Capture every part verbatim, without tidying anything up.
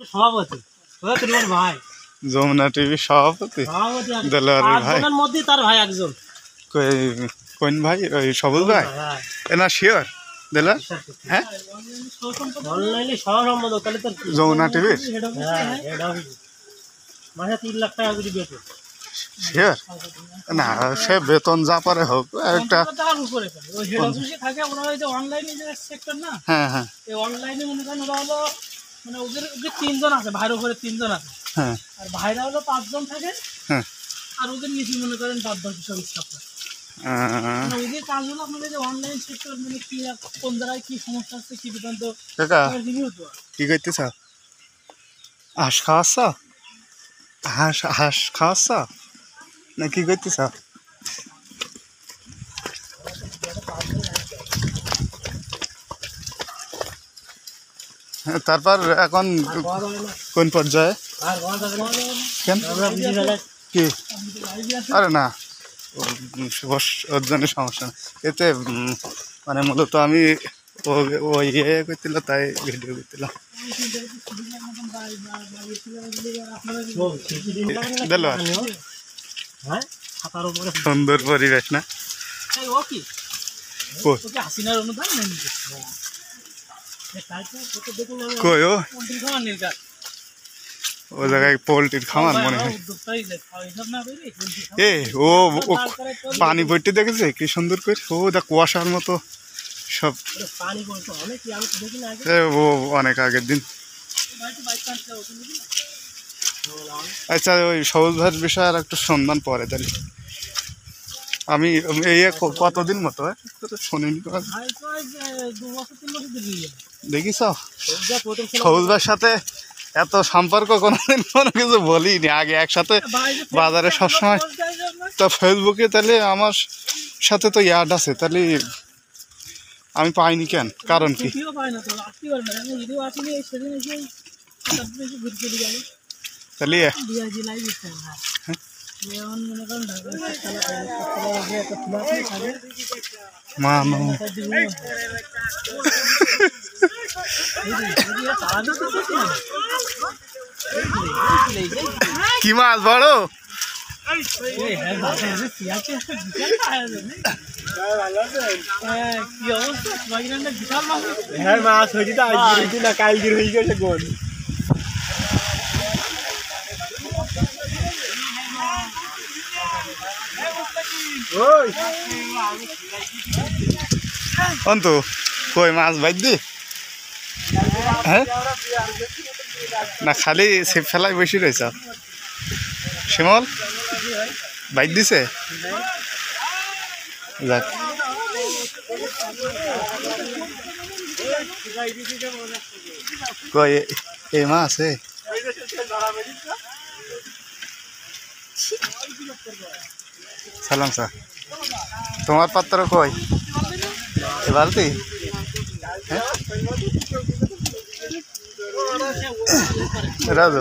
সভাপতি তোমার ভাই যমুনা টিভি সভাপতি দেলোয়ারের ভাই মধ্যে তার ভাই একজন কোন ভাই ওই সবুজ ভাই না শিওর দেলোয়ার হ্যাঁ অনলাইনে সহ সম্পাদক তাহলে তো যমুনা টিভির মাসে তিন লাখ টাকা করে বেতন শিওর না সে বেতন যা পারে হোক একটা হ্যাঁ হ্যাঁ অনলাইনে মনে করেন ওরা হলো মানে ওদের ওদের তিনজন আছে ভাইয়ের উপরে তিনজন আছে হ্যাঁ আর ভাইরা হলো পাঁচজন থাকে হ্যাঁ আর ওদের নিচে মনে করেন পাঁচ দশ জন স্টাফ থাকে ওদের কাজ হলো আপনাদের যে অনলাইন সেক্টর মানে কি কোন জায়গায় কি সমস্যা আছে কি পর্যন্ত কাকা কি করতেছ হাঁস খাওয়াচ্ছ হাঁস হাঁস খাওয়াচ্ছ না কি করতেছ তারপর এখন কোন পর্যায়ে কেন কি আরে না ওর জন্য সমস্যা না এতে মানে মূলত আমি ও ইয়ে করছিল তাই ভিডিও করছিলাম সুন্দর পরিবেশ না কই ও ও জায়গায় পোল্ট্রির খামার মনে হয় এ ও পানি বইটি দেখেছে কি সুন্দর করে ও দা কুয়াশার মতো সব ও অনেক আগের দিন আচ্ছা ওই সবুজ ভাইয়ের বিষয়ে আর একটু সন্ধান পরে তাহলে আমি এই কতদিন মতো শুনিনি দেখিস সবুজ ভাইয়ের সাথে এত সম্পর্ক কোনোদিন কোনো কিছু বলিনি আগে একসাথে বাজারে সবসময় তো ফেসবুকে তাহলে আমার সাথে তো ইয়াড আছে তাহলে আমি পাইনি কেন কারণ কি তাহলে মানো কি মাছ বড় হ্যাঁ মাছ হয়েছি তো আজকে না কালকে হয়ে গেছে গোল অন্তু কই মাছ বাইর দি হ্যাঁ না খালি ছিপ ফেলাই বসে রয়েছ শিমল বাইর দিছে যাক কই এই মাছ এ সালাম স্যার তোমার পাত্র কই এ বালতি রাজু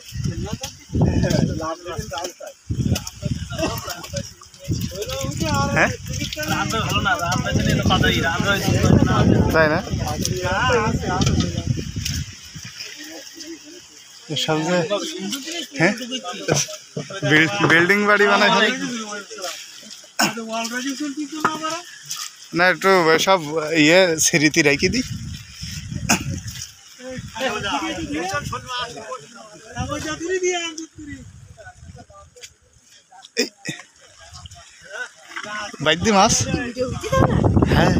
হ্যাঁ তাই না সব যে হ্যাঁ বিল্ডিং বাড়ি বানাই না একটু সব ইয়ে স্মৃতি রেখে দিই বাইদি মাছ হ্যাঁ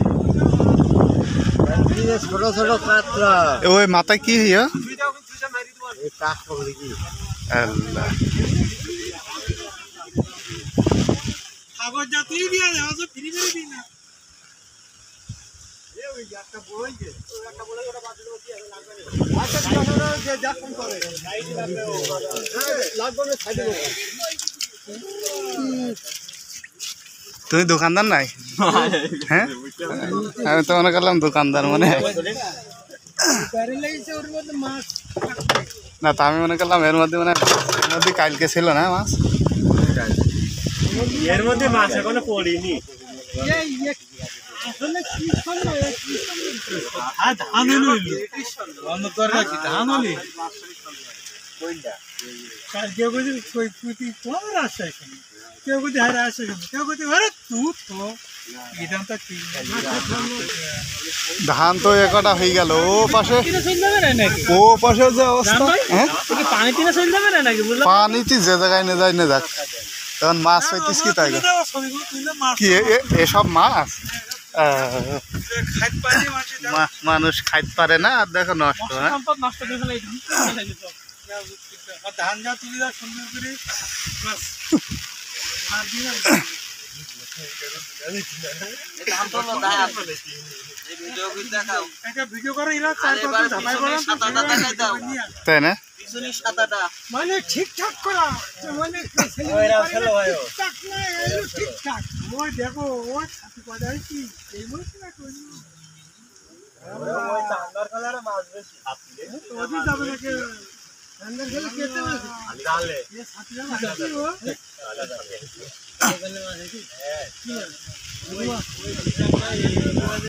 ছোট ছোট কাতলা ওই মাথা কি হইয়া আল্লাহ কাগজ জাতীয় দিয়া দেওয়া তো ফ্রি করে দিই না এ ওই একটা বড়ই যে একটা বড়ই ওটা বাদ দিলে কি লাগবে আচ্ছা কাটার যে যা কম করে সাইড লাগবে লাগবে না সাইডে তুমি দোকানদার নাই হ্যাঁ আমি তো মনে করলাম দোকানদার মনে হয় না তা আমি মনে করলাম এর মধ্যে মানে এর মধ্যে কালকে ছিল না মাছ এর মধ্যে মাছ এখনো পড়েনি আসলে কি সুন্দর কি সুন্দর আর ধান হলো অন্য দরকার কি ধান হলি কেউ যদি তোমার আসে এখানে কেউ যদি হারে আসে কেউ যদি আরে তুই তো ইদান তো কি ধান তো একটা হয়ে গেল ও পাশে কিনে চলে যাবে না নাকি ও পাশে যে অবস্থা হ্যাঁ কি পানি কিনে চলে যাবে না নাকি বুঝলাম পানিতে যে জায়গায় নিয়ে যায় নিয়ে যাক তখন মাছ হইতিস কি তাই কি এ- এ- এসব মাছ আহ, মা- মানুষ খাইতে পারে না আর দেখো নষ্ট হ্যাঁ সম্পদ নষ্ট করে ফেলে ধান যা তুলি যা সুন্দর করে বাস আর দিন একটা ভিডিও করে ইলা চার পাঁচ ধাপাই বললাম তাই না মানে ঠিকঠাক করা মানে ঠিকঠাক না এলো ঠিকঠাক ওই দেখো ওই ছাতি কথা কি এই বলছি না কই ওই চান্দার কালারে মাছ বেশি ওদি যাবে না কে আন্দার গেলে কেটে না ডালে এই ছাতিরা মাছ কি ও ডালে মাছ কি হ্যাঁ কি